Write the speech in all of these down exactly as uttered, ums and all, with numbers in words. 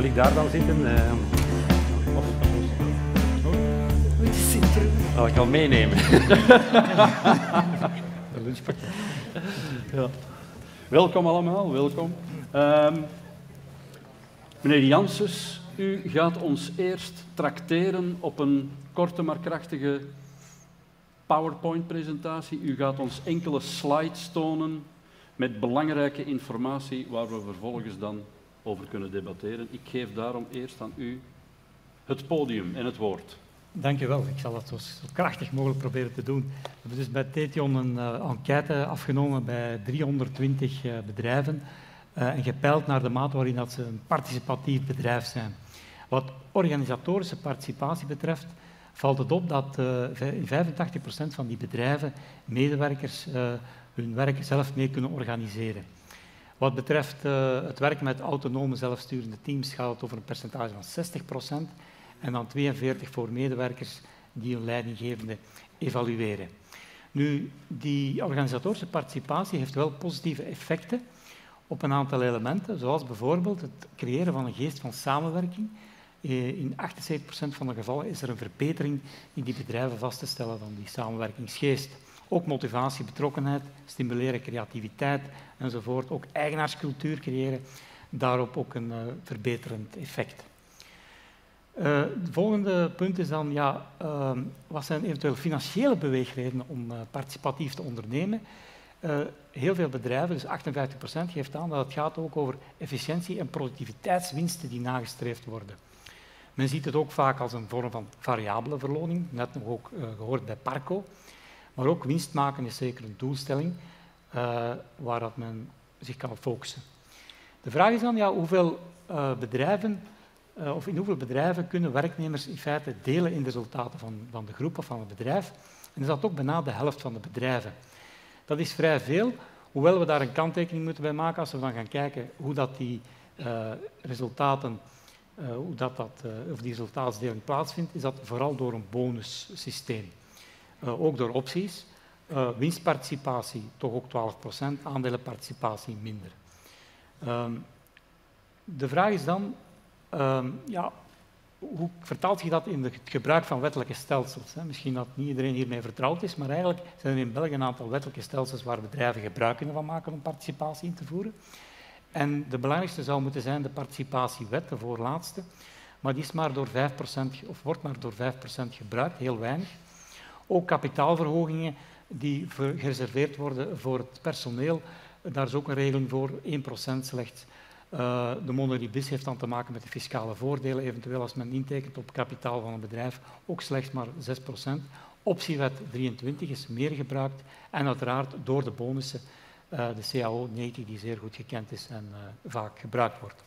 Zal ik daar dan zitten? Uh, of... Moet je zitten. Oh, ik kan meenemen. De lunchpakket. Ja. Welkom allemaal, welkom. Um, meneer Janssens, u gaat ons eerst trakteren op een korte maar krachtige PowerPoint-presentatie. U gaat ons enkele slides tonen met belangrijke informatie waar we vervolgens dan over kunnen debatteren. Ik geef daarom eerst aan u het podium en het woord. Dank u wel. Ik zal dat zo, zo krachtig mogelijk proberen te doen. We hebben dus bij Tetion een uh, enquête afgenomen bij driehonderdtwintig uh, bedrijven uh, en gepeild naar de mate waarin dat ze een participatief bedrijf zijn. Wat organisatorische participatie betreft, valt het op dat uh, in vijfentachtig procent van die bedrijven medewerkers uh, hun werk zelf mee kunnen organiseren. Wat betreft uh, het werken met autonome zelfsturende teams gaat het over een percentage van zestig procent en dan tweeënveertig procent voor medewerkers die hun leidinggevende evalueren. Nu, die organisatorische participatie heeft wel positieve effecten op een aantal elementen, zoals bijvoorbeeld het creëren van een geest van samenwerking. In achtenzeventig procent van de gevallen is er een verbetering in die bedrijven vast te stellen van die samenwerkingsgeest. Ook motivatie, betrokkenheid, stimuleren creativiteit enzovoort. Ook eigenaarscultuur creëren, daarop ook een uh, verbeterend effect. Uh, het volgende punt is dan, ja, uh, wat zijn eventueel financiële beweegredenen om uh, participatief te ondernemen? Uh, heel veel bedrijven, dus achtenvijftig procent, geeft aan dat het gaat ook over efficiëntie en productiviteitswinsten die nagestreefd worden. Men ziet het ook vaak als een vorm van variabele verloning, net nog ook uh, gehoord bij Parco. Maar ook winst maken is zeker een doelstelling uh, waar dat men zich kan focussen. De vraag is dan, ja, hoeveel uh, bedrijven, uh, of in hoeveel bedrijven kunnen werknemers in feite delen in de resultaten van, van de groep of van het bedrijf? En is dat ook bijna de helft van de bedrijven. Dat is vrij veel, hoewel we daar een kanttekening moeten bij maken als we dan gaan kijken hoe dat die uh, resultaten, uh, hoe dat dat, uh, of die resultaatsdeling plaatsvindt, is dat vooral door een bonussysteem. Uh, ook door opties, uh, winstparticipatie toch ook twaalf procent, aandelenparticipatie minder. Um, de vraag is dan, um, ja, hoe vertaalt zich dat in het gebruik van wettelijke stelsels? Hè? Misschien dat niet iedereen hiermee vertrouwd is, maar eigenlijk zijn er in België een aantal wettelijke stelsels waar bedrijven gebruik kunnen van maken om participatie in te voeren. En de belangrijkste zou moeten zijn de participatiewet, de voorlaatste, maar die is maar door vijf procent, of wordt maar door vijf procent gebruikt, heel weinig. Ook kapitaalverhogingen die gereserveerd worden voor het personeel, daar is ook een regeling voor, één procent slechts. Uh, de monoribis heeft dan te maken met de fiscale voordelen, eventueel als men intekent op kapitaal van een bedrijf, ook slechts maar zes procent. Optiewet drieëntwintig is meer gebruikt en uiteraard door de bonussen uh, de C A O negentig die zeer goed gekend is en uh, vaak gebruikt wordt.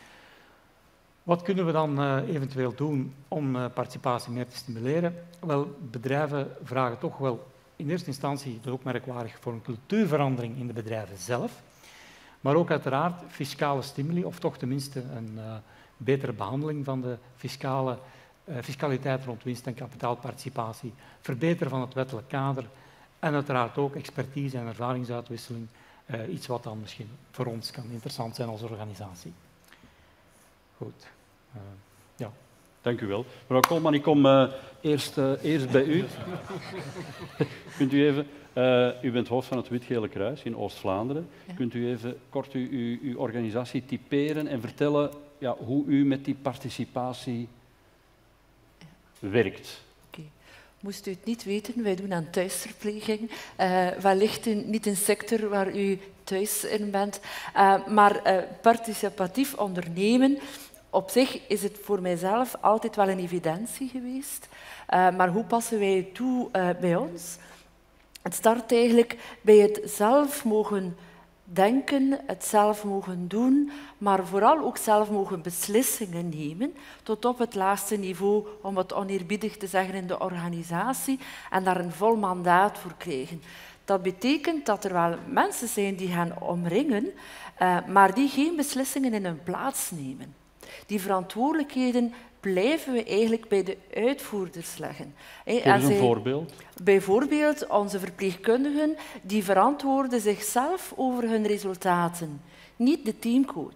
Wat kunnen we dan uh, eventueel doen om uh, participatie meer te stimuleren? Wel, bedrijven vragen toch wel in eerste instantie, dat is ook merkwaardig, voor een cultuurverandering in de bedrijven zelf, maar ook uiteraard fiscale stimuli, of toch tenminste een uh, betere behandeling van de fiscale, uh, fiscaliteit rond winst- en kapitaalparticipatie, verbeteren van het wettelijk kader en uiteraard ook expertise en ervaringsuitwisseling, uh, iets wat dan misschien voor ons kan interessant zijn als organisatie. Goed. Uh, ja. Dank u wel. Mevrouw Koolman, ik kom uh, eerst, uh, eerst bij u. Kunt u even, uh, u bent hoofd van het Wit-Gele Kruis in Oost-Vlaanderen. Ja. Kunt u even kort uw, uw, uw organisatie typeren en vertellen ja, hoe u met die participatie ja. werkt? Okay. Moest u het niet weten, wij doen aan thuisverpleging. Uh, wellicht in, niet een sector waar u thuis in bent, uh, maar uh, participatief ondernemen. Op zich is het voor mijzelf altijd wel een evidentie geweest. Uh, maar hoe passen wij het toe uh, bij ons? Het start eigenlijk bij het zelf mogen denken, het zelf mogen doen, maar vooral ook zelf mogen beslissingen nemen, tot op het laagste niveau, om het oneerbiedig te zeggen, in de organisatie en daar een vol mandaat voor krijgen. Dat betekent dat er wel mensen zijn die gaan omringen, uh, maar die geen beslissingen in hun plaats nemen. Die verantwoordelijkheden blijven we eigenlijk bij de uitvoerders leggen. Geef eens een voorbeeld. Bijvoorbeeld onze verpleegkundigen die verantwoorden zichzelf over hun resultaten, niet de teamcoach.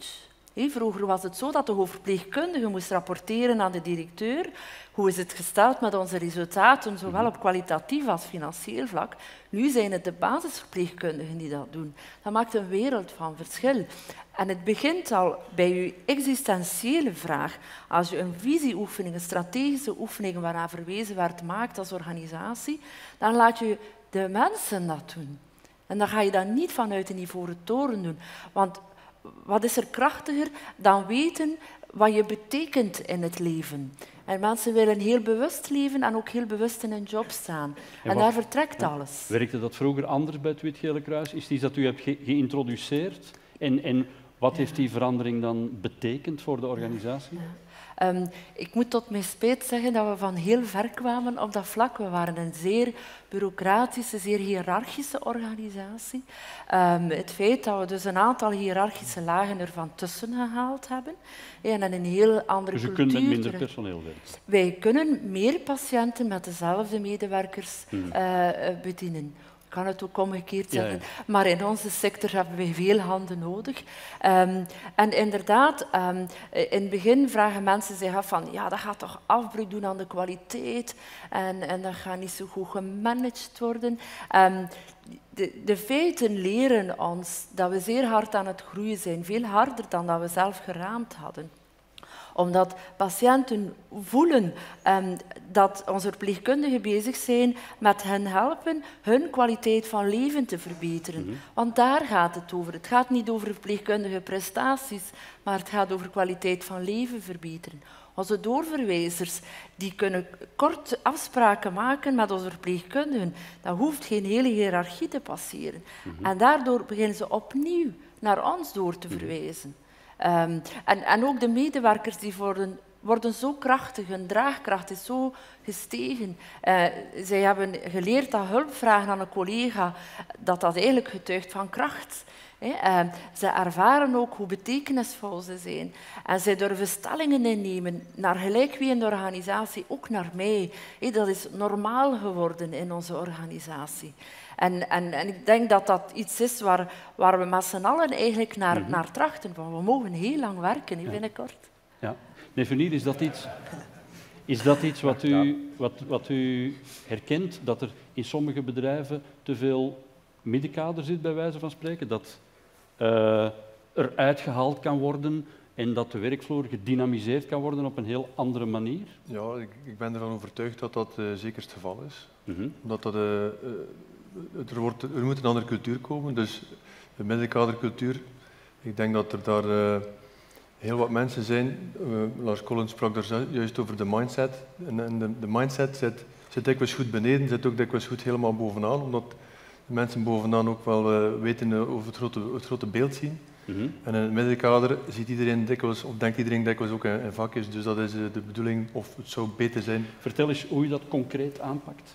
Vroeger was het zo dat de hoofdverpleegkundige moest rapporteren aan de directeur. Hoe is het gesteld met onze resultaten, zowel op kwalitatief als financieel vlak? Nu zijn het de basisverpleegkundigen die dat doen. Dat maakt een wereld van verschil. En het begint al bij uw existentiële vraag. Als je een visieoefening, een strategische oefening waaraan verwezen werd, maakt als organisatie, dan laat je de mensen dat doen. En dan ga je dat niet vanuit een ivoren toren doen. Want wat is er krachtiger dan weten wat je betekent in het leven? En mensen willen heel bewust leven en ook heel bewust in hun job staan. En, en daar vertrekt ja, alles. Werkte dat vroeger anders bij het Wit-Gele Kruis? Is het iets dat u hebt ge geïntroduceerd? En, en wat ja. heeft die verandering dan betekend voor de organisatie? Ja. Um, ik moet tot mijn spijt zeggen dat we van heel ver kwamen op dat vlak. We waren een zeer bureaucratische, zeer hiërarchische organisatie. Um, het feit dat we dus een aantal hiërarchische lagen ervan tussen gehaald hebben en een heel andere dus u cultuur. kunt met minder personeel werken? Wij kunnen meer patiënten met dezelfde medewerkers hmm. uh, bedienen. Ik kan het ook omgekeerd zeggen. Ja, ja. Maar in onze sector hebben we veel handen nodig. Um, en inderdaad, um, in het begin vragen mensen zich af van ja, dat gaat toch afbreuk doen aan de kwaliteit en, en dat gaat niet zo goed gemanaged worden. Um, de, de feiten leren ons dat we zeer hard aan het groeien zijn, veel harder dan dat we zelf geraamd hadden. Omdat patiënten voelen um, dat onze verpleegkundigen bezig zijn met hen helpen hun kwaliteit van leven te verbeteren. Mm-hmm. Want daar gaat het over. Het gaat niet over verpleegkundige prestaties, maar het gaat over kwaliteit van leven verbeteren. Onze doorverwijzers die kunnen kort afspraken maken met onze verpleegkundigen. Dat hoeft geen hele hiërarchie te passeren. Mm-hmm. En daardoor beginnen ze opnieuw naar ons door te verwijzen. Um, en, en ook de medewerkers die worden, worden zo krachtig, hun draagkracht is zo gestegen. Uh, zij hebben geleerd dat hulp vragen aan een collega, dat dat eigenlijk getuigt van kracht. Uh, ze ervaren ook hoe betekenisvol ze zijn. En zij durven stellingen innemen naar gelijk wie in de organisatie, ook naar mij. Uh, dat is normaal geworden in onze organisatie. En, en, en ik denk dat dat iets is waar, waar we met z'n allen eigenlijk naar, mm-hmm. naar trachten. Van, we mogen heel lang werken, ja. binnenkort. Ja. Meneer Vernier, is dat iets, is dat iets wat, u, wat, wat u herkent? Dat er in sommige bedrijven te veel middenkader zit, bij wijze van spreken? Dat uh, er uitgehaald kan worden en dat de werkvloer gedynamiseerd kan worden op een heel andere manier? Ja, ik, ik ben ervan overtuigd dat dat uh, zeker het geval is. Mm-hmm. Omdat dat... Uh, uh, Er, wordt, er moet een andere cultuur komen, dus de middenkadercultuur. Ik denk dat er daar uh, heel wat mensen zijn. Uh, Lars Collins sprak daar juist over de mindset. En, en de, de mindset zit, zit dikwijls goed beneden, zit ook dikwijls goed helemaal bovenaan, omdat de mensen bovenaan ook wel uh, weten uh, over het grote, het grote beeld zien. Mm-hmm. En in het middenkader ziet iedereen dikwijls, of denkt iedereen dikwijls ook in, in vakjes, dus dat is uh, de bedoeling, of het zou beter zijn. Vertel eens hoe je dat concreet aanpakt.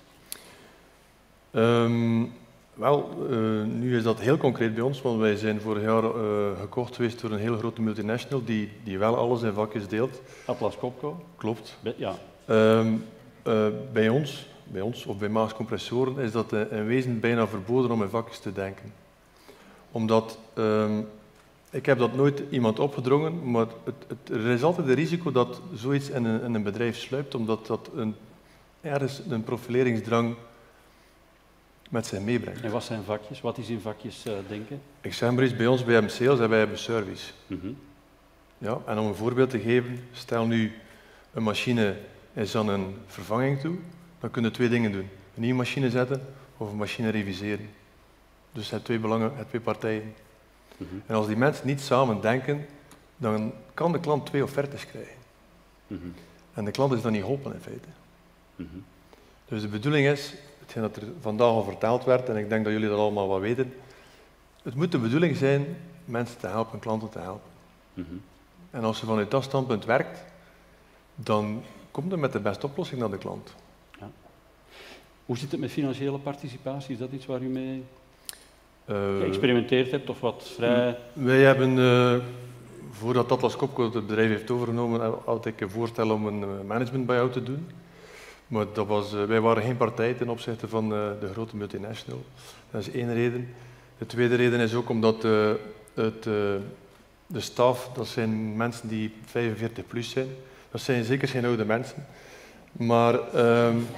Um, wel, uh, nu is dat heel concreet bij ons, want wij zijn vorig jaar uh, gekocht geweest door een heel grote multinational die, die wel alles in vakjes deelt. Atlas Copco? Klopt. Be ja. Um, uh, bij ons, bij ons of bij Maas Compressoren is dat in, in wezen bijna verboden om in vakjes te denken. Omdat, um, ik heb dat nooit iemand opgedrongen, maar het, het, er is altijd het risico dat zoiets in een, in een bedrijf sluipt, omdat dat een, ergens een profileringsdrang met zich meebrengt. En wat zijn vakjes? Wat is in vakjes uh, denken? Ik zeg maar eens, bij ons, wij hebben sales en wij hebben service. Mm-hmm. Ja, en om een voorbeeld te geven, stel nu een machine is aan een vervanging toe, dan kun je twee dingen doen. Een nieuwe machine zetten of een machine reviseren. Dus het zijn twee belangen, het twee partijen. Mm-hmm. En als die mensen niet samen denken, dan kan de klant twee offertes krijgen. Mm-hmm. En de klant is dan niet geholpen in feite. Mm-hmm. Dus de bedoeling is, hetgeen dat er vandaag al verteld werd, en ik denk dat jullie dat allemaal wel weten, het moet de bedoeling zijn mensen te helpen, klanten te helpen. Mm-hmm. En als je vanuit dat standpunt werkt, dan komt er met de beste oplossing naar de klant. Ja. Hoe zit het met financiële participatie? Is dat iets waar u mee uh, geëxperimenteerd hebt of wat vrij... Wij hebben, uh, voordat Atlas Copco het bedrijf heeft overgenomen, had ik een voorstel om een management buyout te doen. Maar dat was, uh, wij waren geen partij ten opzichte van uh, de grote multinational. Dat is één reden. De tweede reden is ook omdat uh, het, uh, de staf, dat zijn mensen die vijfenveertig plus zijn. Dat zijn zeker geen oude mensen. Maar um,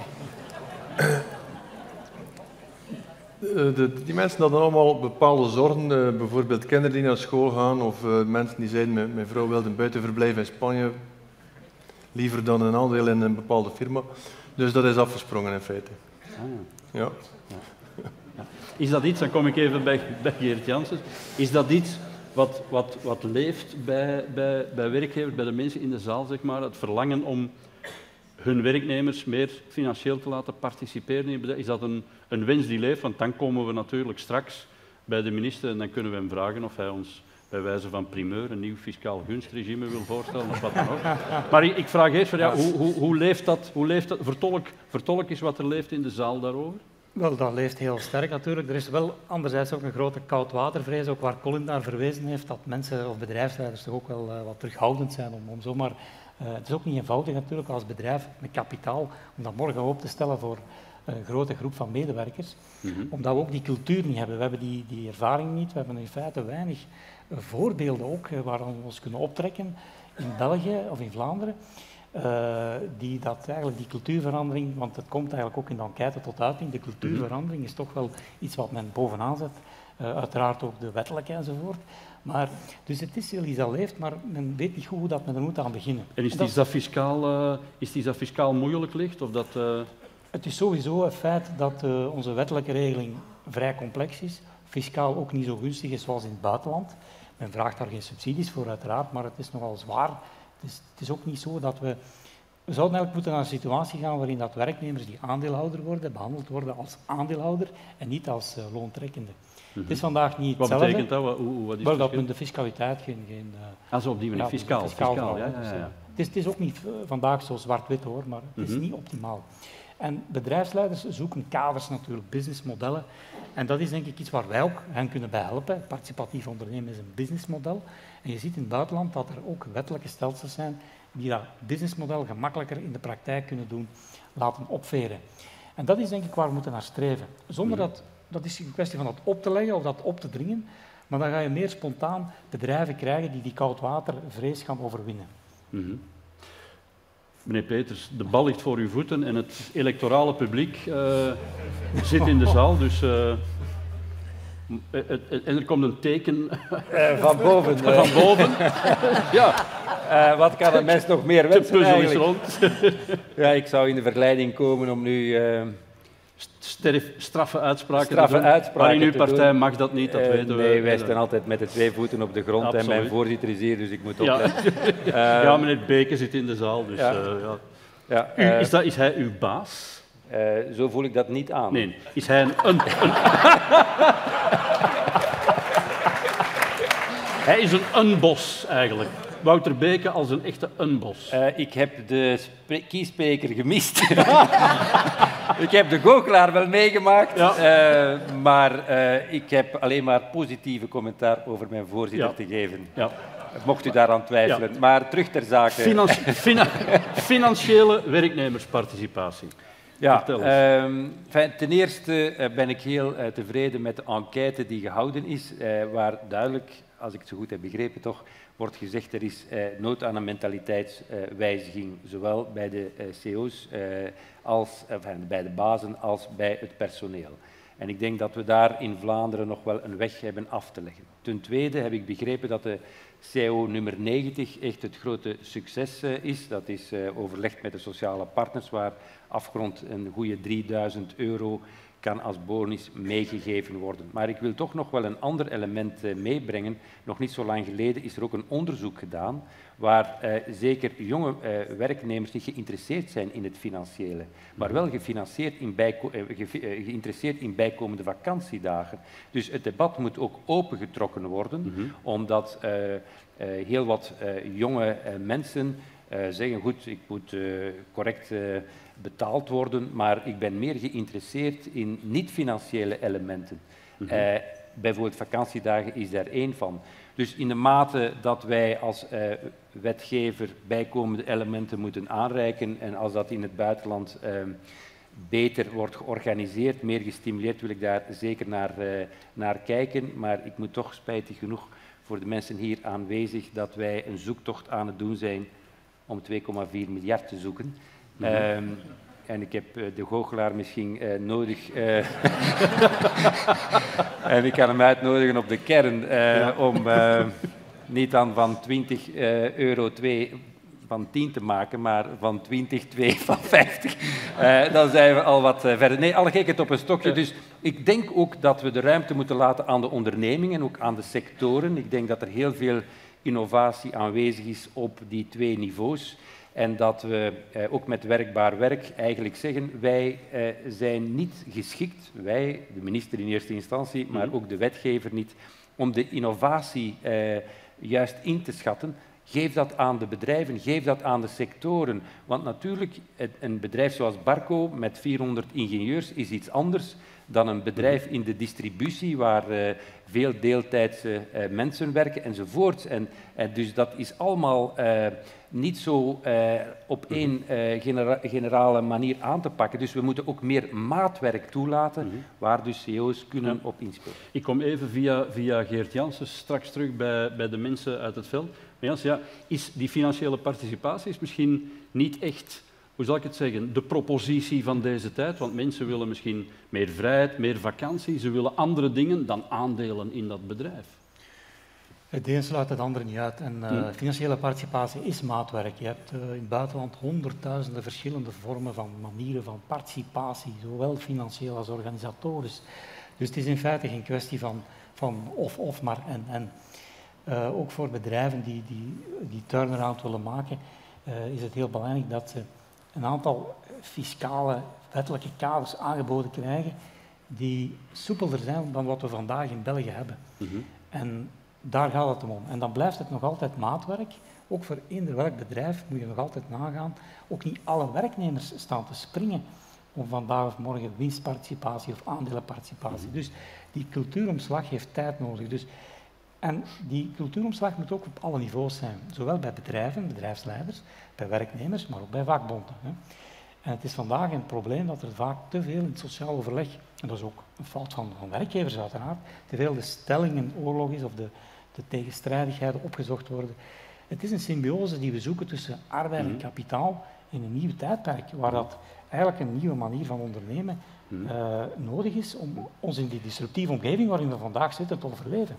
de, de, die mensen hadden allemaal bepaalde zorgen. Uh, bijvoorbeeld kinderen die naar school gaan of uh, mensen die zeiden, mijn, mijn vrouw wilde een buitenverblijf in Spanje, liever dan een aandeel in een bepaalde firma. Dus dat is afgesprongen in feite. Ah, ja. Ja. Ja. Is dat iets, dan kom ik even bij, bij Geert Janssens, is dat iets wat, wat, wat leeft bij, bij, bij werkgevers, bij de mensen in de zaal, zeg maar, het verlangen om hun werknemers meer financieel te laten participeren in bedrijf? Is dat een, een wens die leeft? Want dan komen we natuurlijk straks bij de minister en dan kunnen we hem vragen of hij ons bij wijze van primeur een nieuw fiscaal gunstregime wil voorstellen of wat dan ook. Maar ik, ik vraag eerst, van, ja, hoe, hoe, hoe leeft dat? Hoe leeft dat? Vertolk, vertolk eens wat er leeft in de zaal daarover. Wel, dat leeft heel sterk natuurlijk. Er is wel anderzijds ook een grote koudwatervrees, ook waar Colin naar verwezen heeft, dat mensen of bedrijfsleiders toch ook wel uh, wat terughoudend zijn om, om zomaar... Uh, het is ook niet eenvoudig natuurlijk als bedrijf met kapitaal om dat morgen op te stellen voor een grote groep van medewerkers, mm-hmm. omdat we ook die cultuur niet hebben. We hebben die, die ervaring niet, we hebben in feite weinig uh, voorbeelden ook uh, waar we ons kunnen optrekken in België of in Vlaanderen. Uh, die dat eigenlijk die cultuurverandering, want het komt eigenlijk ook in de enquête tot uiting, de cultuurverandering is toch wel iets wat men bovenaan zet, uh, uiteraard ook de wettelijke enzovoort. Maar, dus het is iets dat leeft, maar men weet niet goed hoe dat men er moet aan beginnen. En is het iets dat fiscaal, uh, is het dat fiscaal moeilijk ligt? Of dat, uh... Het is sowieso een feit dat uh, onze wettelijke regeling vrij complex is, fiscaal ook niet zo gunstig is zoals in het buitenland. Men vraagt daar geen subsidies voor uiteraard, maar het is nogal zwaar. Het is, het is ook niet zo dat we... We zouden eigenlijk moeten naar een situatie gaan waarin dat werknemers die aandeelhouder worden, behandeld worden als aandeelhouder en niet als uh, loontrekkende. Mm-hmm. Het is vandaag niet wat hetzelfde. Betekent dat? Wat, hoe, wat is Wel, dat men de fiscaliteit geen... geen uh, ah, zo op die manier, ja, fiscaal. fiscaal, fiscaal ja, dus, ja, ja. Het, is, het is ook niet uh, vandaag zo zwart-wit hoor, maar het is mm-hmm. niet optimaal. En bedrijfsleiders zoeken kaders natuurlijk, businessmodellen. En dat is denk ik iets waar wij ook hen kunnen bij helpen. Participatief ondernemen is een businessmodel. En je ziet in het buitenland dat er ook wettelijke stelsels zijn die dat businessmodel gemakkelijker in de praktijk kunnen doen, laten opveren. En dat is denk ik waar we moeten naar streven. Zonder dat, dat is een kwestie van dat op te leggen of dat op te dringen, maar dan ga je meer spontaan bedrijven krijgen die die koudwatervrees gaan overwinnen. Mm-hmm. Meneer Peters, de bal ligt voor uw voeten en het electorale publiek uh, zit in de zaal, dus... Uh, en er komt een teken uh, van boven. Uh. Van boven. Ja. Uh, wat kan een mens nog meer wensen de puzzel eigenlijk? is rond. Ja, ik zou in de verleiding komen om nu... Uh, Sterf, straffe uitspraken straffe te doen. Uitspraken maar in uw te partij doen. mag dat niet, dat uh, weten we. Nee, wij staan altijd met de twee voeten op de grond. Absoluut. En mijn voorzitter is hier, dus ik moet opletten. Ja, uh, ja meneer Beke zit in de zaal, dus... Ja. Uh, ja. Ja, U, uh, is, dat, is hij uw baas? Uh, zo voel ik dat niet aan. Nee, is hij een... een, een hij is een unbos, eigenlijk. Wouter Beke als een echte unbos. Uh, ik heb de kiespreker gemist. Ik heb de goochelaar wel meegemaakt, ja. uh, maar uh, ik heb alleen maar positieve commentaar over mijn voorzitter ja. te geven. Ja. Mocht u daaraan twijfelen. Ja. Maar terug ter zake. Financi- fina- financiële werknemersparticipatie. Ja, uh, ten eerste uh, ben ik heel uh, tevreden met de enquête die gehouden is, uh, waar duidelijk, als ik het zo goed heb begrepen toch, wordt gezegd er is uh, nood aan een mentaliteitswijziging, uh, zowel bij de uh, C O's uh, als uh, bij de bazen als bij het personeel. En ik denk dat we daar in Vlaanderen nog wel een weg hebben af te leggen. Ten tweede heb ik begrepen dat de C A O nummer negentig echt het grote succes uh, is. Dat is uh, overlegd met de sociale partners, waar afgerond een goede drieduizend euro kan als bonus meegegeven worden. Maar ik wil toch nog wel een ander element uh, meebrengen. Nog niet zo lang geleden is er ook een onderzoek gedaan waar uh, zeker jonge uh, werknemers niet geïnteresseerd zijn in het financiële, maar wel gefinancierd in bijko- uh, ge- uh, geïnteresseerd in bijkomende vakantiedagen. Dus het debat moet ook opengetrokken worden, mm-hmm. omdat uh, uh, heel wat uh, jonge uh, mensen uh, zeggen, goed, ik moet uh, correct uh, betaald worden, maar ik ben meer geïnteresseerd in niet-financiële elementen. Mm-hmm. Uh, bijvoorbeeld vakantiedagen is daar één van. Dus in de mate dat wij als uh, wetgever bijkomende elementen moeten aanreiken en als dat in het buitenland uh, beter wordt georganiseerd, meer gestimuleerd, wil ik daar zeker naar, uh, naar kijken. Maar ik moet toch spijtig genoeg voor de mensen hier aanwezig dat wij een zoektocht aan het doen zijn om twee komma vier miljard te zoeken. Mm-hmm. um, en ik heb uh, de goochelaar misschien uh, nodig. Uh, en ik kan hem uitnodigen op de kern uh, ja. om uh, niet dan van twintig uh, euro twee van tien te maken, maar van twintig, twee van vijftig. Uh, dan zijn we al wat uh, verder. Nee, alle gekheid op een stokje. Dus ik denk ook dat we de ruimte moeten laten aan de ondernemingen en ook aan de sectoren. Ik denk dat er heel veel innovatie aanwezig is op die twee niveaus. En dat we uh, ook met werkbaar werk eigenlijk zeggen, wij uh, zijn niet geschikt, wij, de minister in eerste instantie, maar ook de wetgever niet, om de innovatie uh, juist in te schatten. Geef dat aan de bedrijven, geef dat aan de sectoren. Want natuurlijk, een bedrijf zoals Barco met vierhonderd ingenieurs is iets anders dan een bedrijf in de distributie waar uh, veel deeltijdse uh, mensen werken enzovoort. En, en dus dat is allemaal uh, niet zo uh, op één uh, genera generale manier aan te pakken. Dus we moeten ook meer maatwerk toelaten, mm-hmm. waar dus C E O's kunnen ja. op inspelen. Ik kom even via, via Geert Janssen straks terug bij, bij de mensen uit het veld. Jans, ja, is die financiële participatie is misschien niet echt, hoe zal ik het zeggen, de propositie van deze tijd, want mensen willen misschien meer vrijheid, meer vakantie, ze willen andere dingen dan aandelen in dat bedrijf. Het een sluit het andere niet uit. En uh, hmm. financiële participatie is maatwerk. Je hebt uh, in het buitenland honderdduizenden verschillende vormen van manieren van participatie, zowel financieel als organisatorisch. Dus het is in feite geen kwestie van, van of, of, maar en, en. Uh, ook voor bedrijven die die, die turnaround willen maken, uh, is het heel belangrijk dat ze een aantal fiscale, wettelijke kaders aangeboden krijgen die soepelder zijn dan wat we vandaag in België hebben. Mm-hmm. En daar gaat het om. En dan blijft het nog altijd maatwerk. Ook voor eender welk bedrijf moet je nog altijd nagaan. Ook niet alle werknemers staan te springen om vandaag of morgen winstparticipatie of aandelenparticipatie. Mm-hmm. Dus die cultuuromslag heeft tijd nodig. Dus En die cultuuromslag moet ook op alle niveaus zijn. Zowel bij bedrijven, bedrijfsleiders, bij werknemers, maar ook bij vakbonden. Hè. En het is vandaag een probleem dat er vaak te veel in het sociaal overleg, en dat is ook een fout van, van werkgevers uiteraard, te veel de stellingen oorlog is of de, de tegenstrijdigheden opgezocht worden. Het is een symbiose die we zoeken tussen arbeid en kapitaal in een nieuw tijdperk, waar dat eigenlijk een nieuwe manier van ondernemen uh, nodig is om ons in die disruptieve omgeving waarin we vandaag zitten te overleven.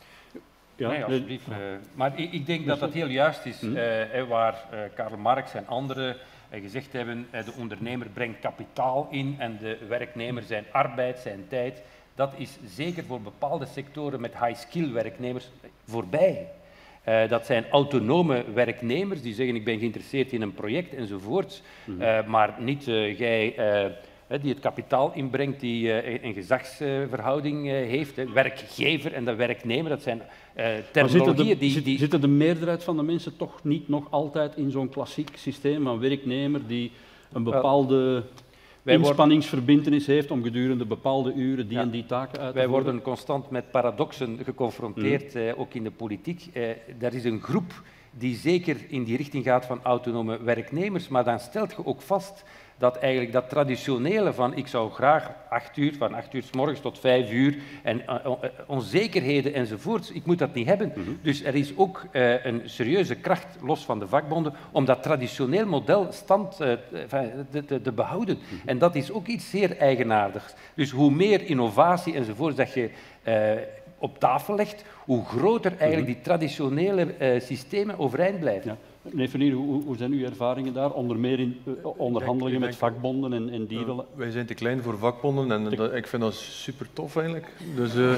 Ja, nee, alsjeblieft. Uh, maar ik, ik denk dat dat heel juist is, uh, waar uh, Karl Marx en anderen uh, gezegd hebben, uh, de ondernemer brengt kapitaal in en de werknemer zijn arbeid, zijn tijd. Dat is zeker voor bepaalde sectoren met high-skill werknemers voorbij. Uh, dat zijn autonome werknemers die zeggen ik ben geïnteresseerd in een project enzovoort, uh, maar niet uh, jij... Uh, die het kapitaal inbrengt, die uh, een gezagsverhouding uh, heeft. Hè. Werkgever en de werknemer, dat zijn uh, terminologieën die, zit, die... Zitten de meerderheid van de mensen toch niet nog altijd in zo'n klassiek systeem van werknemer die een bepaalde Wij inspanningsverbintenis heeft om gedurende bepaalde uren die ja. en die taken uit te Wij voeren? worden constant met paradoxen geconfronteerd, mm. uh, ook in de politiek. Uh, er is een groep die zeker in die richting gaat van autonome werknemers, maar dan stelt je ook vast dat eigenlijk dat traditionele van ik zou graag acht uur, van acht uur 's morgens tot vijf uur en uh, uh, onzekerheden enzovoorts, ik moet dat niet hebben. Mm-hmm. Dus er is ook uh, een serieuze kracht, los van de vakbonden, om dat traditioneel model stand uh, te, te, te behouden. Mm-hmm. En dat is ook iets zeer eigenaardigs. Dus hoe meer innovatie enzovoorts dat je uh, op tafel legt, hoe groter eigenlijk mm-hmm. die traditionele uh, systemen overeind blijven. Ja. Meneer Vernier, hoe, hoe zijn uw ervaringen daar? Onder meer in uh, onderhandelingen denk, met denk, vakbonden en, en die uh, willen... Wij zijn te klein voor vakbonden en te... dat, ik vind dat super tof eigenlijk. Dus uh,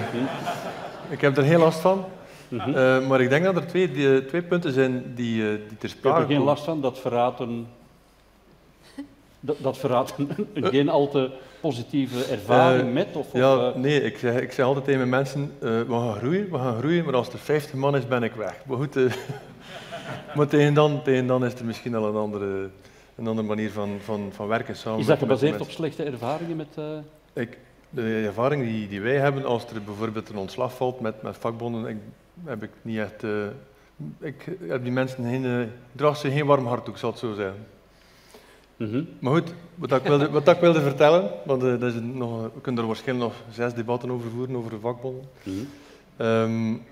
ik heb er heel last van. Uh-huh. Uh, maar ik denk dat er twee, die, twee punten zijn die, uh, die ter sprake komen. Ik heb er geen last van, dat verraadt een, dat, dat verraadt een, een uh, geen al te positieve ervaring uh, met? Of, ja, of, uh... nee, ik zeg, ik zeg altijd tegen mijn mensen, uh, we gaan groeien, we gaan groeien, maar als er vijftig man is, ben ik weg. Maar goed... Uh, Maar tegen dan, tegen dan is er misschien al een andere, een andere manier van, van, van werken samen. Is dat gebaseerd op slechte ervaringen met... Uh... Ik, de ervaring die, die wij hebben, als er bijvoorbeeld een ontslag valt met, met vakbonden, ik, heb ik niet echt... Uh, ik heb die mensen geen... Uh, draag ze geen warm hart toe, ik zal het zo zeggen. Mm-hmm. Maar goed, wat ik wilde, wat ik wilde vertellen, want uh, dat is nog, we kunnen er waarschijnlijk nog zes debatten over voeren, over de vakbonden. Mm-hmm. Um,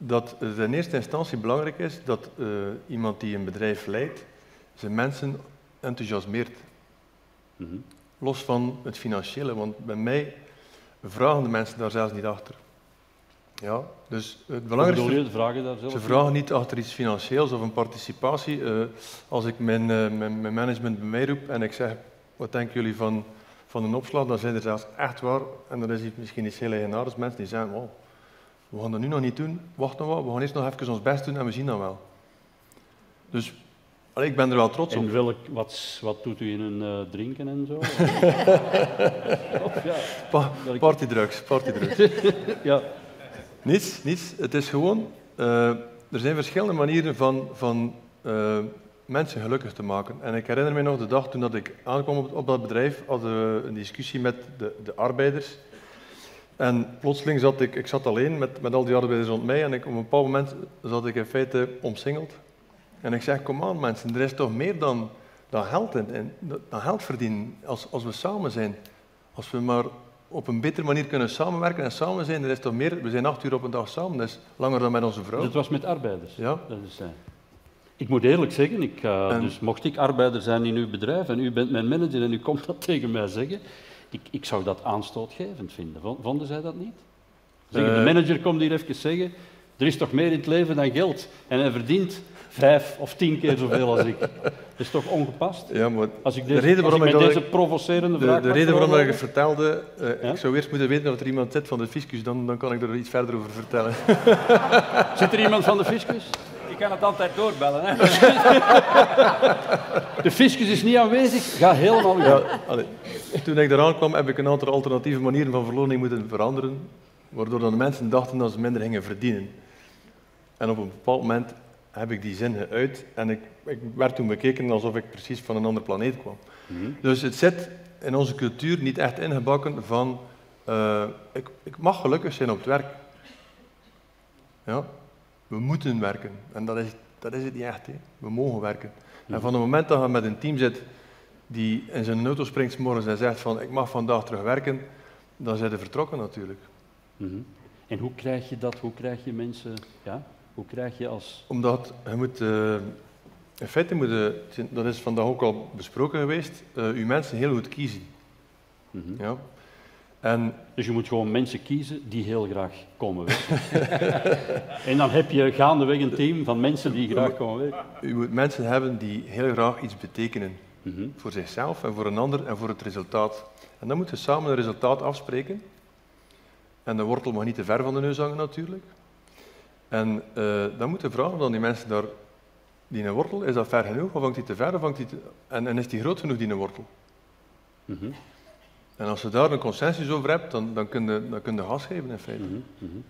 dat het in eerste instantie belangrijk is dat uh, iemand die een bedrijf leidt, zijn mensen enthousiasmeert. Mm-hmm. Los van het financiële, want bij mij vragen de mensen daar zelfs niet achter. Ja, dus het belangrijkste, je, vragen daar zelf ze vragen niet achter iets financieels of een participatie. Uh, als ik mijn, uh, mijn, mijn management bij mij roep en ik zeg, wat denken jullie van, van een opslag, dan zijn er zelfs echt waar, en dat is misschien iets heel eigenaardigs, mensen die zeggen, wow, we gaan dat nu nog niet doen, wacht nog wat, we gaan eerst nog even ons best doen en we zien dat wel. Dus allee, ik ben er wel trots en op. Welk, wat, wat doet u in een uh, drinken en zo? of, ja. pa partydrugs, partydrugs. ja. Niets, niets. Het is gewoon, uh, er zijn verschillende manieren van, van uh, mensen gelukkig te maken. En ik herinner me nog de dag toen dat ik aankwam op, op dat bedrijf, hadden we een discussie met de, de arbeiders. En plotseling zat ik, ik zat alleen met, met al die arbeiders rond mij en ik, op een bepaald moment zat ik in feite omsingeld. En ik zeg, kom aan mensen, er is toch meer dan, dan geld in, in, dan geld verdienen als, als we samen zijn. Als we maar op een betere manier kunnen samenwerken en samen zijn, er is toch meer, we zijn acht uur op een dag samen, dat is langer dan met onze vrouw. Dat was met arbeiders? Ja. Dat is, uh, ik moet eerlijk zeggen, ik, uh, en, dus mocht ik arbeider zijn in uw bedrijf en u bent mijn manager en u komt dat tegen mij zeggen, ik, ik zou dat aanstootgevend vinden. Vonden zij dat niet? Zeggen, uh, de manager komt hier even zeggen, er is toch meer in het leven dan geld en hij verdient vijf of tien keer zoveel als ik. Dat is toch ongepast? Ja, maar als ik deze, de reden waarom als ik ik deze ik, provocerende de, vraag De reden waarom ik het vertelde, uh, ja? ik zou eerst moeten weten dat er iemand zit van de fiscus, dan, dan kan ik er iets verder over vertellen. Zit er iemand van de fiscus? Ik kan het altijd doorbellen. Hè? De fiscus is niet aanwezig, ga helemaal ja, allee, toen ik eraan kwam, heb ik een aantal alternatieve manieren van verloning moeten veranderen, waardoor de mensen dachten dat ze minder gingen verdienen. En op een bepaald moment heb ik die zin geuit en ik, ik werd toen bekeken alsof ik precies van een andere planeet kwam. Mm-hmm. Dus het zit in onze cultuur niet echt ingebakken van, uh, ik, ik mag gelukkig zijn op het werk. Ja, we moeten werken en dat is, dat is het niet echt. Hè. We mogen werken. Mm-hmm. En van het moment dat je met een team zit die in zijn auto springt 's morgens en zegt van, ik mag vandaag terug werken, dan zijn ze vertrokken natuurlijk. Mm-hmm. En hoe krijg je dat, hoe krijg je mensen, ja? Hoe krijg je als... Omdat je moet, uh, in feite moet je, dat is vandaag ook al besproken geweest, uh, je mensen heel goed kiezen. Mm-hmm. Ja. En, dus je moet gewoon mensen kiezen die heel graag komen werken. En dan heb je gaandeweg een team van mensen die graag komen werken. Je moet mensen hebben die heel graag iets betekenen. Mm-hmm. Voor zichzelf en voor een ander en voor het resultaat. En dan moeten we samen een resultaat afspreken. En de wortel mag niet te ver van de neus hangen natuurlijk. En uh, dan moeten we vragen of dan die mensen daar, die een wortel, is dat ver genoeg of hangt die te ver of hangt die te... En, en is die groot genoeg, die een wortel? Mm-hmm. En als je daar een consensus over hebt, dan, dan kun je, dan kun je gas geven in feite. Mm-hmm. Mm-hmm.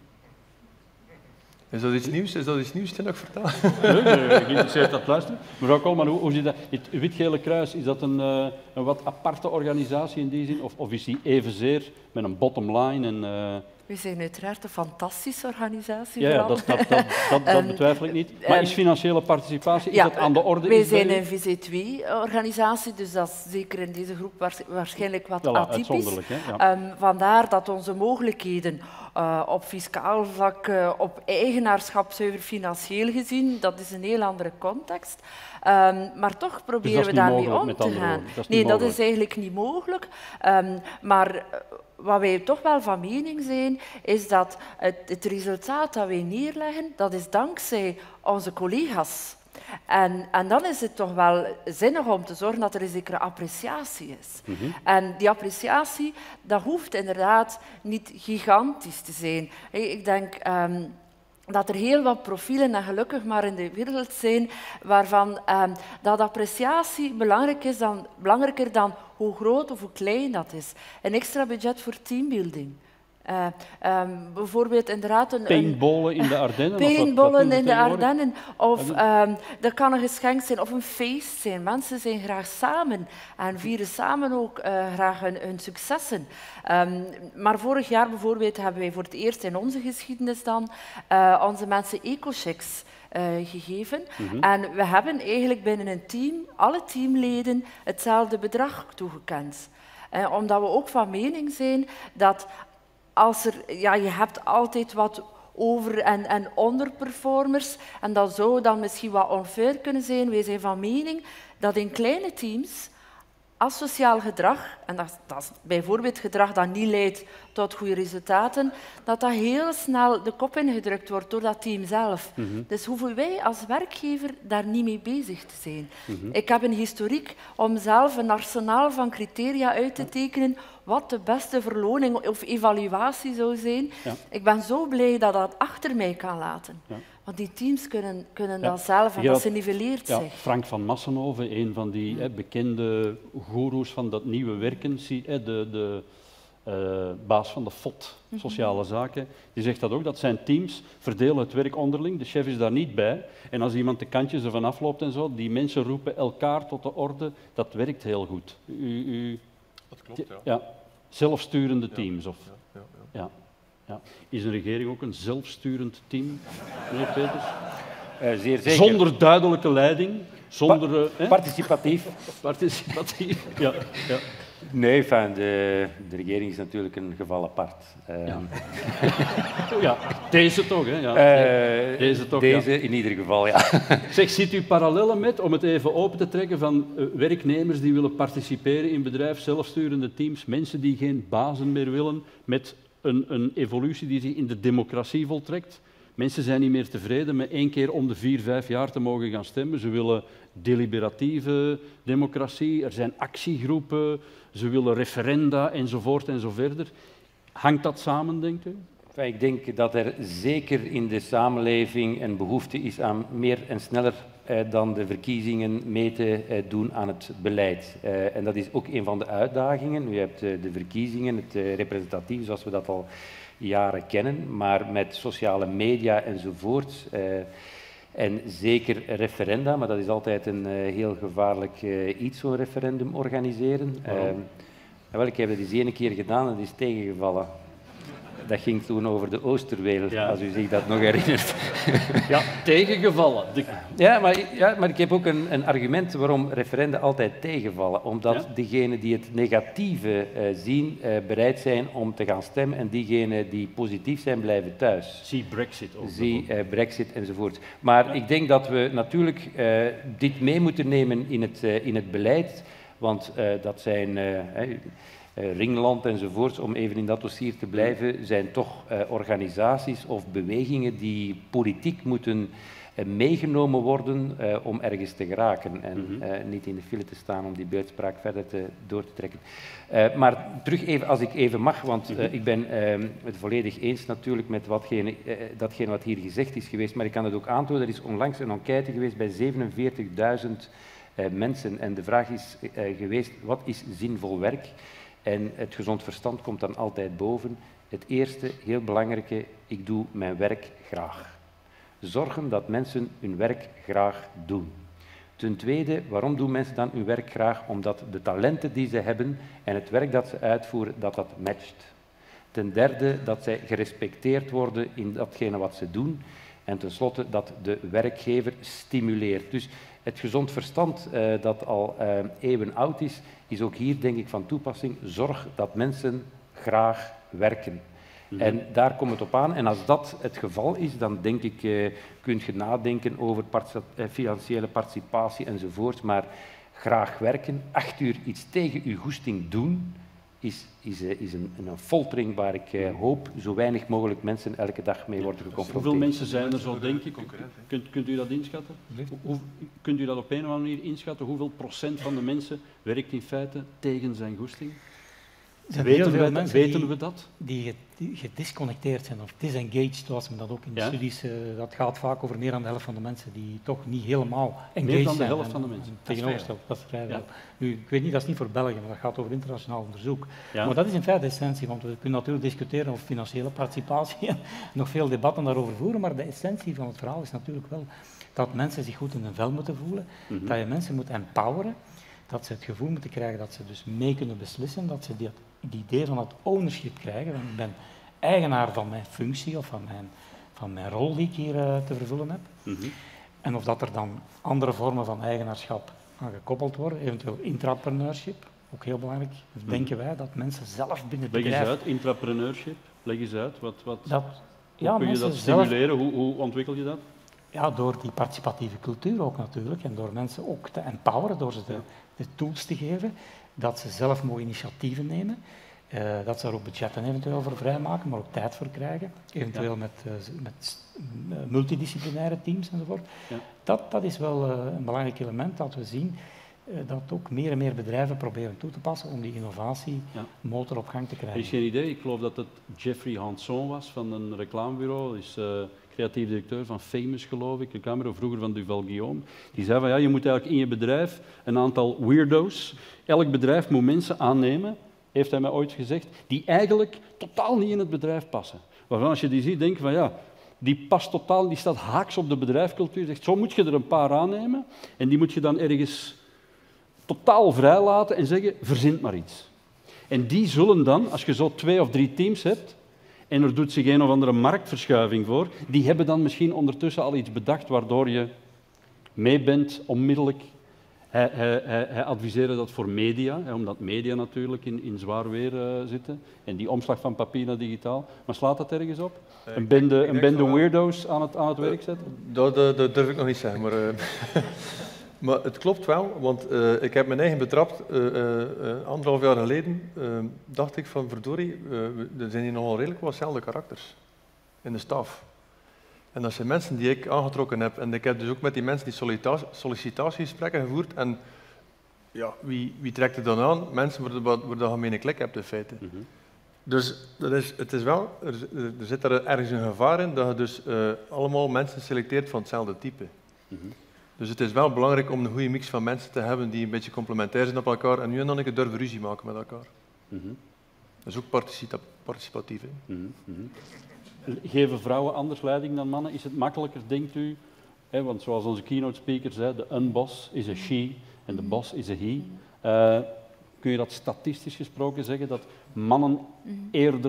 Is dat iets nieuws? Is dat iets nieuws dat ik vertel? Nee, nee, geïnteresseerd dat luisteren. Mevrouw Koolman, hoe, hoe zit dat? Het Wit-Gele Kruis, is dat een, uh, een wat aparte organisatie in die zin? Of, of is die evenzeer met een bottom line en... Uh, We zijn uiteraard een fantastische organisatie. Ja, ja dat, dat, dat, dat, dat betwijfel ik niet. Maar is financiële participatie is ja, dat aan de orde? Wij zijn een V Z twee-organisatie, dus dat is zeker in deze groep waarschijnlijk wat voilà, atypisch. Ja. Um, vandaar dat onze mogelijkheden uh, op fiscaal vlak, uh, op eigenaarschap, zuiver financieel gezien, dat is een heel andere context. Um, maar toch proberen dus we daarmee om met te gaan. Dat nee, mogelijk. dat is eigenlijk niet mogelijk. Um, maar wat wij toch wel van mening zijn, is dat het, het resultaat dat wij neerleggen, dat is dankzij onze collega's. En, en dan is het toch wel zinnig om te zorgen dat er een zekere appreciatie is. Mm-hmm. En die appreciatie, dat hoeft inderdaad niet gigantisch te zijn. Ik denk... Um, dat er heel wat profielen, en gelukkig maar in de wereld zijn, waarvan eh, dat appreciatie belangrijk is dan, belangrijker dan hoe groot of hoe klein dat is. Een extra budget voor teambuilding. Uh, um, bijvoorbeeld inderdaad een... Paintballen in de Ardennen? Paintballen in de Ardennen. Of um, dat kan een geschenk zijn of een feest zijn. Mensen zijn graag samen en vieren samen ook uh, graag hun, hun successen. Um, maar vorig jaar bijvoorbeeld hebben wij voor het eerst in onze geschiedenis dan uh, onze mensen eco-checks uh, gegeven. Mm-hmm. En we hebben eigenlijk binnen een team, alle teamleden, hetzelfde bedrag toegekend. Uh, omdat we ook van mening zijn dat... Als er, ja, je hebt altijd wat over- en, en onderperformers. En dat zou dan misschien wat unfair kunnen zijn. Wij zijn van mening dat in kleine teams asociaal gedrag, en dat, dat is bijvoorbeeld gedrag dat niet leidt tot goede resultaten, dat dat heel snel de kop ingedrukt wordt door dat team zelf. Mm-hmm. Dus hoeven wij als werkgever daar niet mee bezig te zijn. Mm-hmm. Ik heb een historiek om zelf een arsenaal van criteria uit te tekenen wat de beste verloning of evaluatie zou zijn. Ja. Ik ben zo blij dat dat achter mij kan laten. Ja. Want die teams kunnen, kunnen ja. dat zelf, en dat ze niveleert ja, zich. Frank van Massenhoven, een van die hè, bekende goeroes van dat nieuwe werken, de, de uh, baas van de F O T, Sociale Zaken, die zegt dat ook, dat zijn teams verdelen het werk onderling, de chef is daar niet bij. En als iemand de kantjes ervan afloopt en zo, die mensen roepen elkaar tot de orde, dat werkt heel goed. U, u, dat klopt, ja. ja zelfsturende teams. Of, ja, ja, ja. Ja. Ja. Is een regering ook een zelfsturend team, meneer Peters? Uh, zeer zeker. Zonder duidelijke leiding, zonder... Pa uh, participatief. Participatief, ja. ja. Nee, enfin, de, de regering is natuurlijk een geval apart. Uh, ja. ja, deze toch, hè? Ja. Uh, deze toch, Deze ja. in ieder geval, ja. Zeg, ziet u parallellen met, om het even open te trekken, van uh, werknemers die willen participeren in bedrijf, zelfsturende teams, mensen die geen bazen meer willen, met een, een evolutie die zich in de democratie voltrekt? Mensen zijn niet meer tevreden met één keer om de vier, vijf jaar te mogen gaan stemmen. Ze willen deliberatieve democratie, er zijn actiegroepen, ze willen referenda enzovoort en zo verder. Hangt dat samen, denkt u? Ik denk dat er zeker in de samenleving een behoefte is aan meer en sneller eh, dan de verkiezingen mee te eh, doen aan het beleid. Uh, en dat is ook een van de uitdagingen. U hebt uh, de verkiezingen, het uh, representatief, zoals we dat al jaren kennen, maar met sociale media enzovoort. Uh, en zeker referenda, maar dat is altijd een uh, heel gevaarlijk uh, iets, zo'n referendum organiseren. Uh, wel, ik heb dat eens één keer gedaan en dat is tegengevallen. Dat ging toen over de Oosterweel, ja. Als u zich dat nog herinnert. Ja, tegengevallen. De... Ja, maar, ja, maar ik heb ook een, een argument waarom referenda altijd tegenvallen. Omdat ja? degenen die het negatieve uh, zien, uh, bereid zijn om te gaan stemmen en diegenen die positief zijn, blijven thuis. Zie Brexit ook. Zie uh, Brexit enzovoort. Maar ja. ik denk dat we natuurlijk uh, dit mee moeten nemen in het, uh, in het beleid, want uh, dat zijn... Uh, Uh, Ringland enzovoort, om even in dat dossier te blijven, zijn toch uh, organisaties of bewegingen die politiek moeten uh, meegenomen worden uh, om ergens te geraken en uh, niet in de file te staan om die beeldspraak verder te, door te trekken. Uh, maar terug even, als ik even mag, want uh, ik ben uh, het volledig eens natuurlijk met watgene, uh, datgene wat hier gezegd is geweest, maar ik kan het ook aantonen, er is onlangs een enquête geweest bij zevenenveertigduizend uh, mensen en de vraag is uh, geweest, wat is zinvol werk? En het gezond verstand komt dan altijd boven. Het eerste, heel belangrijke, ik doe mijn werk graag. Zorgen dat mensen hun werk graag doen. Ten tweede, waarom doen mensen dan hun werk graag? Omdat de talenten die ze hebben en het werk dat ze uitvoeren, dat dat matcht. Ten derde, dat zij gerespecteerd worden in datgene wat ze doen. En tenslotte, dat de werkgever stimuleert. Dus het gezond verstand uh, dat al uh, eeuwen oud is, is ook hier denk ik van toepassing. Zorg dat mensen graag werken. Mm-hmm. En daar komt het op aan. En als dat het geval is, dan denk ik, uh, kun je nadenken over part- uh, financiële participatie enzovoort. Maar graag werken, acht uur iets tegen uw goesting doen, is, is, uh, is een, een foltering waar ik uh, hoop zo weinig mogelijk mensen elke dag mee worden geconfronteerd. Hoeveel mensen zijn er zo, denk ik? Kunt, kunt u dat inschatten? Hoe, kunt u dat op een of andere manier inschatten? Hoeveel procent van de mensen werkt in feite tegen zijn goesting? Weten, we, dat, weten die, we dat? Die gedisconnecteerd zijn of disengaged, zoals men dat ook in de ja? studies... Uh, dat gaat vaak over meer dan de helft van de mensen die toch niet helemaal engaged zijn. Meer dan de helft van de mensen? Tegenovergesteld, dat is vrij veel. Ja. Nu, ik weet niet, dat is niet voor België, maar dat gaat over internationaal onderzoek. Ja? Maar dat is in feite de essentie, want we kunnen natuurlijk discussiëren over financiële participatie en nog veel debatten daarover voeren, maar de essentie van het verhaal is natuurlijk wel dat mensen zich goed in hun vel moeten voelen, mm-hmm. dat je mensen moet empoweren, dat ze het gevoel moeten krijgen dat ze dus mee kunnen beslissen, dat ze die, het idee van het ownership krijgen, want ik ben eigenaar van mijn functie of van mijn, van mijn rol die ik hier uh, te vervullen heb. Mm-hmm. En of dat er dan andere vormen van eigenaarschap aan gekoppeld worden, eventueel intrapreneurship, ook heel belangrijk. Dus mm-hmm. denken wij dat mensen zelf binnen het Leg bedrijf... eens uit, intrapreneurship, leg eens uit. Wat, wat... Dat Hoe ja, kun je dat zelf, stimuleren? Hoe, hoe ontwikkel je dat? ja, door die participatieve cultuur ook natuurlijk. En door mensen ook te empoweren, door ze de, de tools te geven, dat ze zelf mogen initiatieven nemen. Uh, dat ze er ook budgetten eventueel voor vrijmaken, maar ook tijd voor krijgen. Eventueel ja. met, uh, met uh, multidisciplinaire teams enzovoort. Ja. Dat, dat is wel uh, een belangrijk element dat we zien. Uh, dat ook meer en meer bedrijven proberen toe te passen om die innovatiemotor ja. op gang te krijgen. Heb je geen idee? Ik geloof dat het Jeffrey Hanson was van een reclamebureau. Is uh, creatief directeur van Famous, geloof ik. Reclamebureau, vroeger van Duval Guillaume. Die zei van ja, je moet eigenlijk in je bedrijf een aantal weirdo's. Elk bedrijf moet mensen aannemen, heeft hij mij ooit gezegd, die eigenlijk totaal niet in het bedrijf passen. Waarvan als je die ziet, denk je van ja, die past totaal, die staat haaks op de bedrijfscultuur. Zegt, zo moet je er een paar aannemen en die moet je dan ergens totaal vrijlaten en zeggen, verzint maar iets. En die zullen dan, als je zo twee of drie teams hebt en er doet zich een of andere marktverschuiving voor, die hebben dan misschien ondertussen al iets bedacht waardoor je mee bent onmiddellijk. Hij, hij, hij, hij adviseerde dat voor media, hè, omdat media natuurlijk in, in zwaar weer uh, zitten. En die omslag van papier naar digitaal. Maar slaat dat ergens op? Uh, een bende, een bende weirdo's aan het, aan het werk zetten? Uh, dat, dat, dat durf ik nog niet zeggen. Maar, uh, maar het klopt wel, want uh, ik heb mijn eigen betrapt. Uh, uh, uh, anderhalf jaar geleden uh, dacht ik van verdorie, uh, er zijn hier nogal redelijk wat dezelfde karakters in de staf. En dat zijn mensen die ik aangetrokken heb. En ik heb dus ook met die mensen die sollicitatiegesprekken gevoerd. En ja, wie, wie trekt er dan aan? Mensen waar je een gemene klik hebt, in feite. Mm-hmm. Dus dat is, het is wel, er, er zit er ergens een gevaar in dat je dus uh, allemaal mensen selecteert van hetzelfde type. Mm-hmm. Dus het is wel belangrijk om een goede mix van mensen te hebben die een beetje complementair zijn op elkaar en nu en dan een keer durven ruzie maken met elkaar. Mm-hmm. Dat is ook participa- participatief. Hè? Mm-hmm. Geven vrouwen anders leiding dan mannen? Is het makkelijker, denkt u? Hè, want zoals onze keynote speaker zei, de unboss is een she en de boss is een he. Uh, kun je dat statistisch gesproken zeggen, dat mannen eerder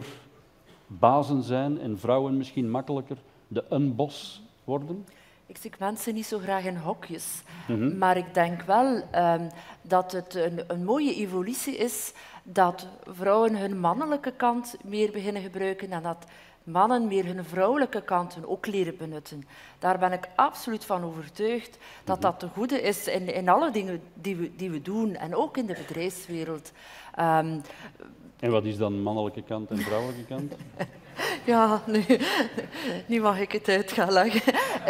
bazen zijn en vrouwen misschien makkelijker de unboss worden? Ik zie mensen niet zo graag in hokjes, mm-hmm. maar ik denk wel um, dat het een, een mooie evolutie is dat vrouwen hun mannelijke kant meer beginnen gebruiken en dat mannen meer hun vrouwelijke kanten ook leren benutten. Daar ben ik absoluut van overtuigd dat dat ten goede is in, in alle dingen die we, die we doen en ook in de bedrijfswereld. Um, en wat is dan mannelijke kant en vrouwelijke kant? Ja, nu, nu mag ik het uit gaan leggen.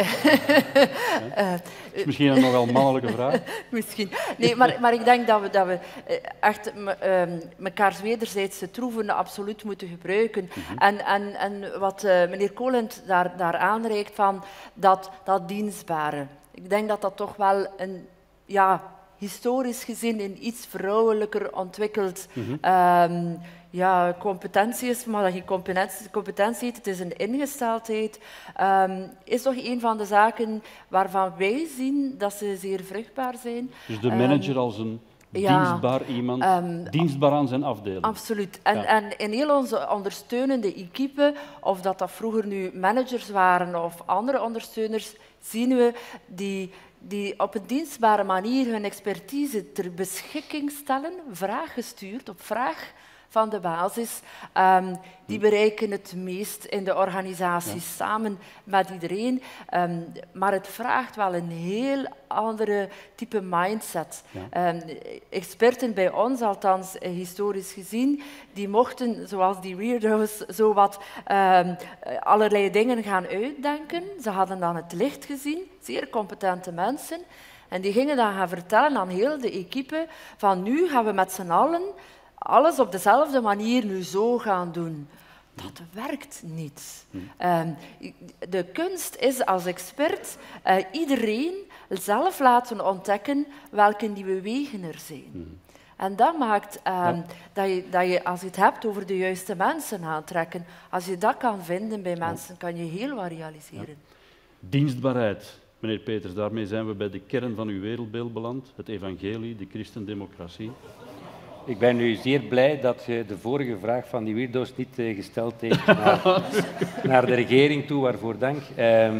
Ja? Dat is misschien een nogal mannelijke vraag. Misschien. Nee, maar, maar ik denk dat we, dat we echt mekaars wederzijdse troeven absoluut moeten gebruiken. Mm-hmm. En, en, en wat uh, meneer Colent daar, daar aanreikt van dat, dat dienstbare. Ik denk dat dat toch wel een... Ja, historisch gezien een iets vrouwelijker ontwikkeld mm-hmm. um, ja, competentie is, maar dat geen competentie, competentie heet, het is een ingesteldheid, um, is toch een van de zaken waarvan wij zien dat ze zeer vruchtbaar zijn. Dus de manager um, als een ja, dienstbaar iemand, um, dienstbaar aan zijn afdeling. Absoluut. En, ja. en in heel onze ondersteunende equipe, of dat dat vroeger nu managers waren of andere ondersteuners, zien we die... die op een dienstbare manier hun expertise ter beschikking stellen, vraaggestuurd, op vraag van de basis, um, die bereiken het meest in de organisatie, ja. samen met iedereen. Um, maar het vraagt wel een heel andere type mindset. Ja. Um, experten bij ons, althans historisch gezien, die mochten, zoals die weirdo's, zo wat um, allerlei dingen gaan uitdenken. Ze hadden dan het licht gezien, zeer competente mensen. En die gingen dan gaan vertellen aan heel de equipe van nu gaan we met z'n allen alles op dezelfde manier nu zo gaan doen. Dat werkt niet. Um, de kunst is als expert uh, iedereen zelf laten ontdekken welke nieuwe wegen er zijn. Mm. En dat maakt um, ja. dat, je, dat je, als je het hebt over de juiste mensen aantrekken, als je dat kan vinden bij mensen, kan je heel wat realiseren. Ja. Dienstbaarheid. Meneer Peters, daarmee zijn we bij de kern van uw wereldbeeld beland. Het evangelie, de christendemocratie. Ik ben nu zeer blij dat je de vorige vraag van die weirdo's niet uh, gesteld heeft naar, naar de regering toe, waarvoor dank. Um,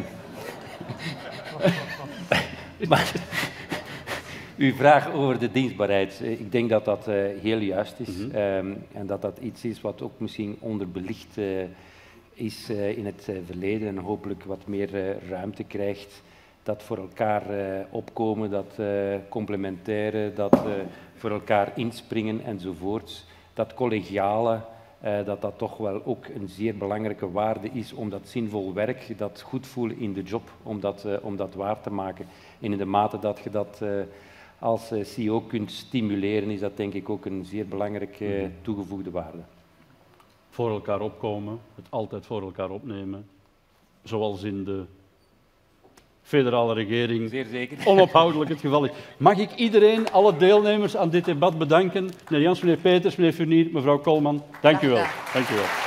maar, uw vraag over de dienstbaarheid, ik denk dat dat uh, heel juist is. Mm-hmm. um, en dat dat iets is wat ook misschien onderbelicht uh, is uh, in het uh, verleden en hopelijk wat meer uh, ruimte krijgt. Dat voor elkaar uh, opkomen, dat uh, complementaire, dat uh, voor elkaar inspringen enzovoorts. Dat collegiale, uh, dat dat toch wel ook een zeer belangrijke waarde is om dat zinvol werk, dat goed voelen in de job, om dat, uh, om dat waar te maken. En in de mate dat je dat uh, als uh, C E O kunt stimuleren, is dat denk ik ook een zeer belangrijke uh, toegevoegde waarde. Voor elkaar opkomen, het altijd voor elkaar opnemen, zoals in de federale regering Zeer zeker. onophoudelijk het geval is. Mag ik iedereen, alle deelnemers aan dit debat bedanken? Meneer Jans, meneer Peters, meneer Furnier, mevrouw Koolman, dank u wel. Dank u wel.